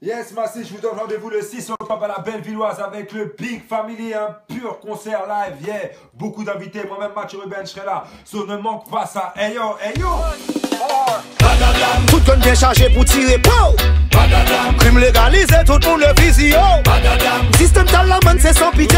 Yes, Massy, je vous donne rendez-vous le 6 octobre à la Bellevilloise avec le Big Family, un pur concert live, yeah. Beaucoup d'invités, moi-même Mathieu Ruben, je serai là. So ne manque pas ça, hey yo, hey yo. Tout gun bien chargé pour tirer, pow. Crime légalisé, tout le monde le visio. Système talent, c'est sans pitié.